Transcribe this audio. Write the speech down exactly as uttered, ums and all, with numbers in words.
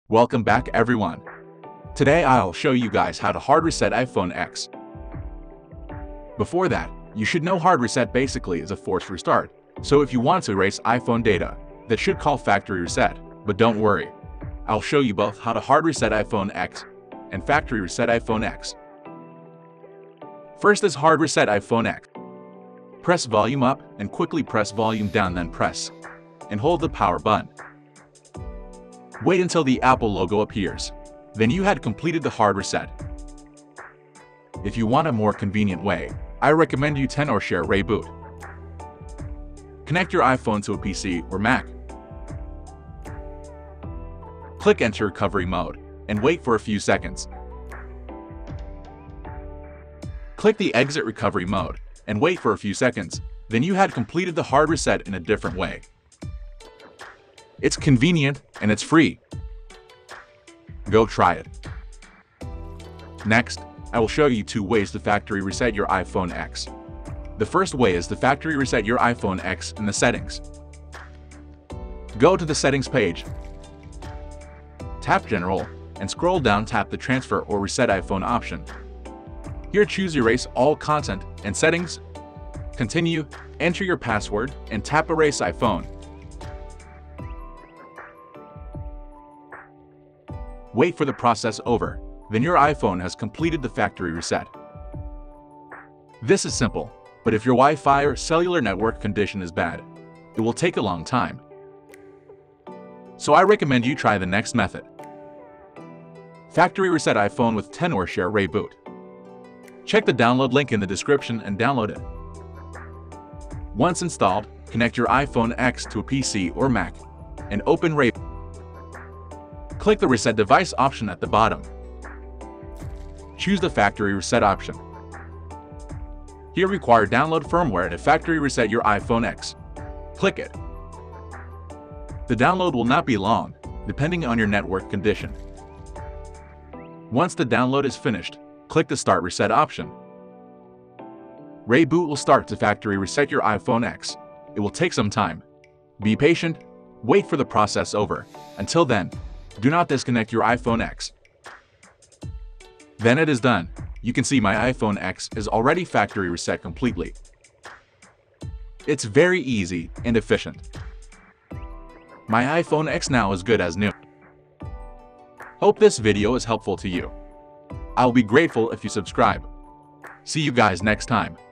Welcome back everyone. Today I'll show you guys how to hard reset iPhone X. Before that, you should know hard reset basically is a forced restart. So if you want to erase iPhone data, that should call factory reset. But don't worry, I'll show you both how to hard reset iPhone X and factory reset iPhone X. First is hard reset iPhone X. Press volume up and quickly press volume down, then press and hold the power button. Wait until the Apple logo appears. Then you had completed the hard reset. If you want a more convenient way, I recommend you ten or share reboot. Connect your iPhone to a P C or Mac. Click Enter Recovery Mode and wait for a few seconds. Click the Exit Recovery Mode and wait for a few seconds. Then you had completed the hard reset in a different way. It's convenient and it's free. Go try it. Next, I will show you two ways to factory reset your iPhone X. The first way is to factory reset your iPhone X in the settings. Go to the settings page. Tap General and scroll down, tap the Transfer or Reset iPhone option. Here choose Erase All Content and Settings. Continue, enter your password and tap Erase iPhone. Wait for the process over, then your iPhone has completed the factory reset. This is simple, but if your Wi-Fi or cellular network condition is bad, it will take a long time. So I recommend you try the next method. Factory reset iPhone with ten or share reboot. Check the download link in the description and download it. Once installed, connect your iPhone X to a P C or Mac and open Reboot. Click the Reset Device option at the bottom. Choose the Factory Reset option. Here require download firmware to factory reset your iPhone X. Click it. The download will not be long, depending on your network condition. Once the download is finished, click the Start Reset option. Reboot will start to factory reset your iPhone X. It will take some time. Be patient, wait for the process over. Until then, do not disconnect your iPhone X. Then it is done. You can see my iPhone X is already factory reset completely. It's very easy and efficient. My iPhone X now is good as new. Hope this video is helpful to you. I'll be grateful if you subscribe. See you guys next time.